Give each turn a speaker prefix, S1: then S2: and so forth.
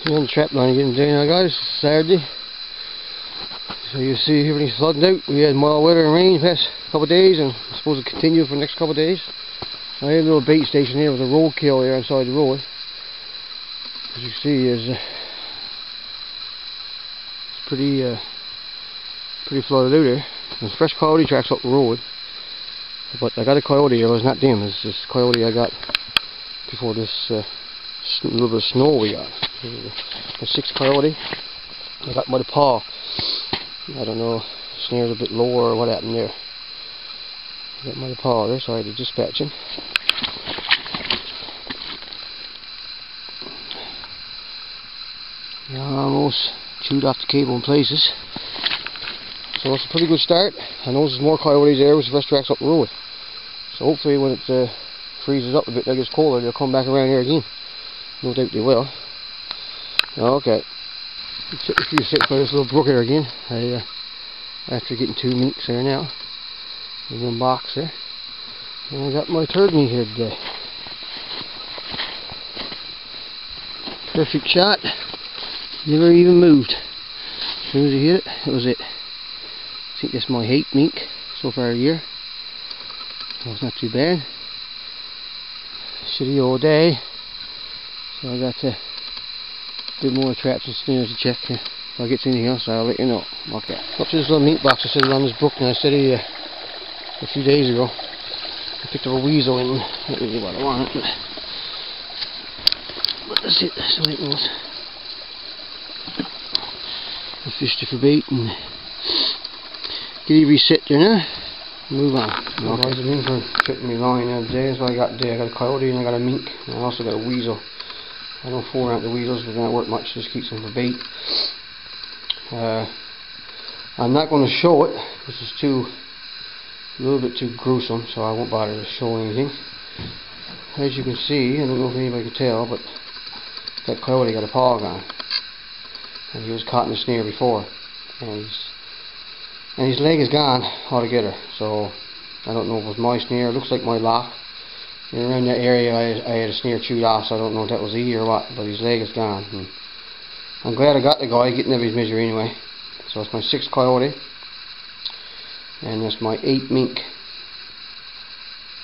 S1: On the trap line again today now, guys. It's Saturday. So you see everything's flooding out. We had mild weather and rain the past couple of days, and I suppose it'll continue for the next couple of days. I have a little bait station here with a roadkill there inside the road. As you see, is it's pretty flooded out there. There's fresh coyote tracks up the road, but I got a coyote here. It was not them. It's this coyote I got before this little bit of snow we got. A 6 coyote. I got by the paw. I don't know, snare's a bit lower or what happened there. I got my paw there, so I had to dispatch him. I almost chewed off the cable in places. So it's a pretty good start. I know there's more coyotes there with the fresh tracks up the road. So hopefully when it freezes up a bit, it gets colder, they'll come back around here again. No doubt they will. Okay. Took a few sips by this little brook here again. After getting 2 minks there now. In one box there. And I got my third meat here today. Perfect shot. Never even moved. As soon as I hit it, that was it. I think that's my 8th mink so far a year. So it's not too bad. Shitty all day. So I got to do more traps and snares to check. If I get to anything else, I'll let you know. Okay. Up to this little meat box I said around this brook, and I said a few days ago. I picked up a weasel in. Not really what I want, but that's it. That's the way it was. I fished it for bait and get it reset there now. Move on. Okay. I've been for tripping me line the other day. That's what I got today. I got a coyote and I got a mink. And I also got a weasel. I don't fool around the weasels, but they don't work much, just keeps them for bait. I'm not going to show it, because it's a little bit too gruesome, so I won't bother to show anything. As you can see, I don't know if anybody can tell, but that coyote got a paw on, and he was caught in the snare before, and his leg is gone altogether. So I don't know if it was my snare. It looks like my lock. And around that area I had a snare chewed off, so I don't know if that was he or what, but his leg is gone. And I'm glad I got the guy, getting every measure anyway. So it's my 6th coyote, and that's my 8th mink.